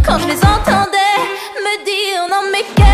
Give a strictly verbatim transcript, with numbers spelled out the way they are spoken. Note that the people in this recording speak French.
quand je les entendais me dire non mais quel